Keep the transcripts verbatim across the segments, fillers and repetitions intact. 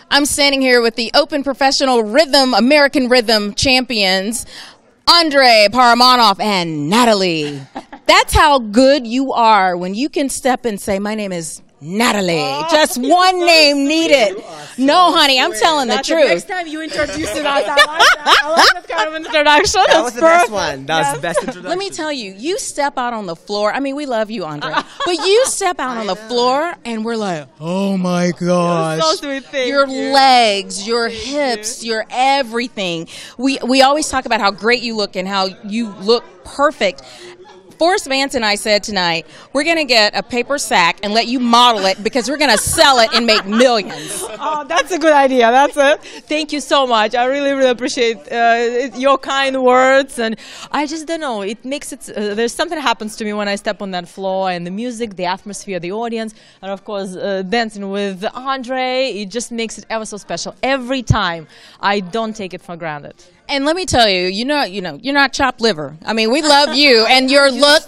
I'm standing here with the Open Professional Rhythm, American Rhythm champions, Andre Paramanov and Natalie. That's how good you are when you can step and say, my name is Natalie. Oh, just one so name sweet. Needed. So no, honey, sweet. I'm telling That's the truth. The next time you introduce it, I like that. I like that kind of introduction. That That's was the perfect. best one. That was the best introduction. Let me tell you, you step out on the floor. I mean, we love you, Andre. But you step out on the floor, and we're like, oh, my gosh. So sweet. Thank your you. legs, your Thank hips, you. your everything. We, we always talk about how great you look and how you look perfect. Forrest Vance and I said tonight, we're going to get a paper sack and let you model it because we're going to sell it and make millions. Oh, that's a good idea. That's it. Thank you so much. I really, really appreciate uh, your kind words. And I just don't know. It makes it, uh, there's something that happens to me when I step on that floor, and the music, the atmosphere, the audience, and of course, uh, dancing with Andre, it just makes it ever so special. Every time, I don't take it for granted. And let me tell you, you know, you know, you're not chopped liver. I mean, we love you and your look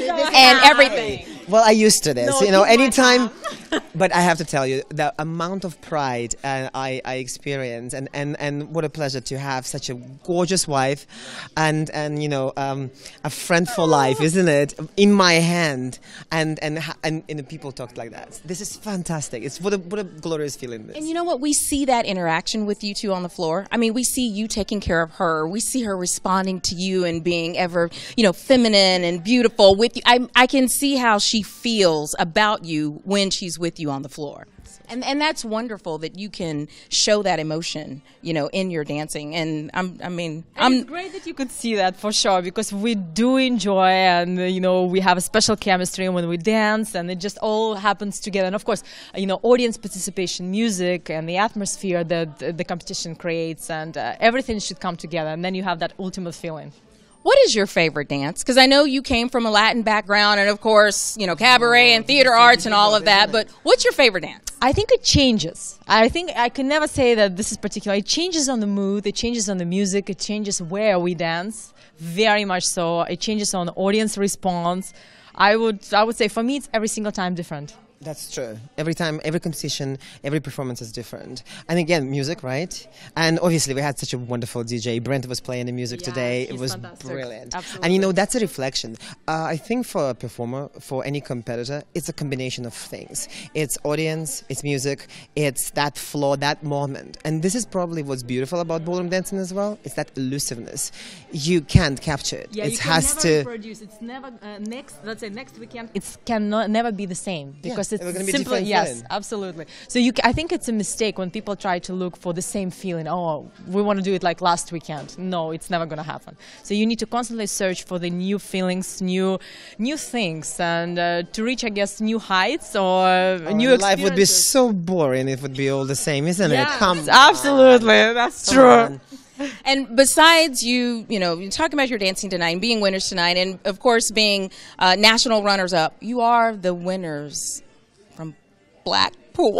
and everything. Well, I used to this, No, you know, you anytime. But I have to tell you, the amount of pride uh, I, I experience, and, and, and what a pleasure to have such a gorgeous wife, and and you know, um, a friend for life, isn't it? In my hand, and and and, and the people talk like that. This is fantastic. It's what a what a glorious feeling. This. And you know what? We see that interaction with you two on the floor. I mean, we see you taking care of her. We see her responding to you and being ever, you know, feminine and beautiful with you. I I can see how she feels about you when she's with you on the floor. And and that's wonderful that you can show that emotion, you know, in your dancing. And I'm I mean, I'm it's great that you could see that for sure, because we do enjoy, and uh, you know, we have a special chemistry when we dance, and it just all happens together. And of course, you know, audience participation, music, and the atmosphere that the, the competition creates, and uh, everything should come together, and then you have that ultimate feeling. What is your favorite dance? Because I know you came from a Latin background, and of course, you know, cabaret and theater arts and all of that, but what's your favorite dance? I think it changes. I think I can never say that this is particular. It changes on the mood, it changes on the music, it changes where we dance, very much so. It changes on the audience response. I would, I would say for me, it's every single time different. That's true. Every time, every competition, every performance is different. And again, music, right? And obviously, we had such a wonderful D J. Brent was playing the music yeah, today. It was fantastic. Brilliant. Absolutely. And you know, that's a reflection. Uh, I think for a performer, for any competitor, it's a combination of things. It's audience, it's music, it's that flow, that moment. And this is probably what's beautiful about ballroom dancing as well. It's that elusiveness. You can't capture it. Yeah, it you can has never to reproduce. It's never uh, next. Let's say next weekend. It cannot never be the same because Yeah. it's We're gonna be simply different yes, feeling. absolutely. So you, ca I think it's a mistake when people try to look for the same feeling. Oh, we want to do it like last weekend. No, it's never going to happen. So you need to constantly search for the new feelings, new, new things, and uh, to reach, I guess, new heights or uh, Oh, new life would be experiences. so boring if it would be all the same, isn't Yes, it? Come absolutely. That's Come true. on. And besides you, you know, you're talking about your dancing tonight and being winners tonight, and of course being uh, national runners-up, you are the winners from Blackpool.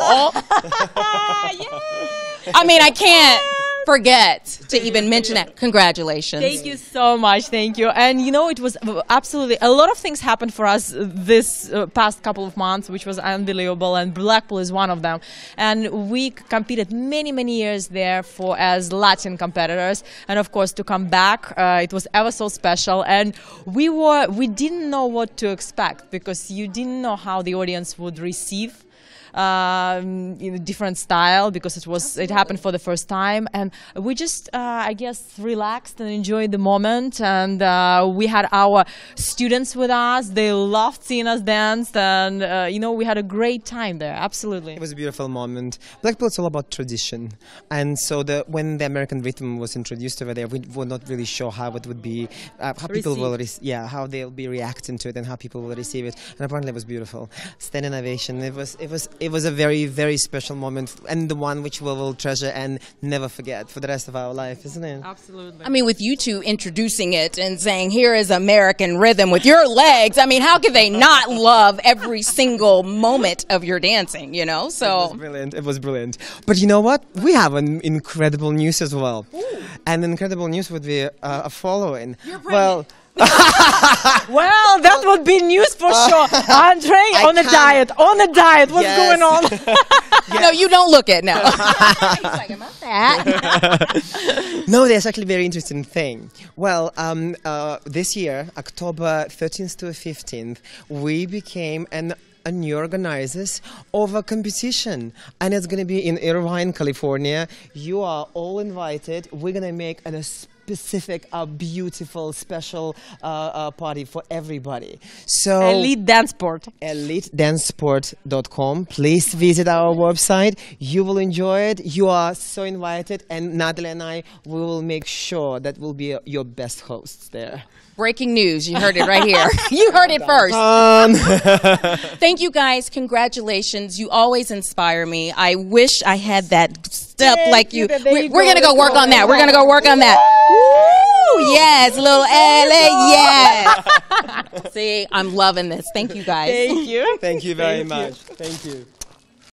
I mean, I can't forget to even mention that. Congratulations. Thank you so much. Thank you. And you know, it was absolutely a lot of things happened for us this uh, past couple of months, which was unbelievable. And Blackpool is one of them. And we competed many, many years there for as Latin competitors. And of course, to come back, uh, it was ever so special. And we were, we didn't know what to expect because you didn't know how the audience would receive. Um, in a different style because it was it happened for the first time, and we just uh, I guess relaxed and enjoyed the moment. And uh, we had our students with us; they loved seeing us dance, and uh, you know, we had a great time there. Absolutely, it was a beautiful moment. Blackpool is all about tradition, and so the when the American rhythm was introduced over there, we were not really sure how it would be, uh, how people Received. will, re yeah, how they'll be reacting to it, and how people will receive it. And apparently, it was beautiful. Standing ovation. It was it was. It was a very, very special moment, and the one which we will treasure and never forget for the rest of our life, isn't it? absolutely. I mean, with you two introducing it and saying, here is American rhythm with your legs, I mean, how could they not love every single moment of your dancing, you know? It So was brilliant. It was brilliant. But you know what? We have an incredible news as well. Ooh. And incredible news would be uh, a following. You're pregnant. Well, Well, that would be news for sure. Andre, I on a can't- diet, on a diet. What's Yes. going on? No, you don't look it. No. He's like, am I fat? No, there's actually a very interesting thing. Well, um, uh, this year, October thirteenth to fifteenth, we became an a new organizers of a competition, and it's going to be in Irvine, California. You are all invited. We're going to make an, a specific, a beautiful, special uh, uh, party for everybody. So Elite dance sport. elite dance sport dot com. Please visit our website. You will enjoy it. You are so invited, and Natalie and I we will make sure that we'll be your best hosts there. Breaking news. You heard it right here. You heard it first. Um, Thank you guys. Congratulations. You always inspire me. I wish I had that step Thank like you. you. There We're, you we're go. going to go work on that. We're going to go work on that. Woo! Yes, little Ellie. Yes. See, I'm loving this. Thank you guys. Thank you. thank you very much. Thank you.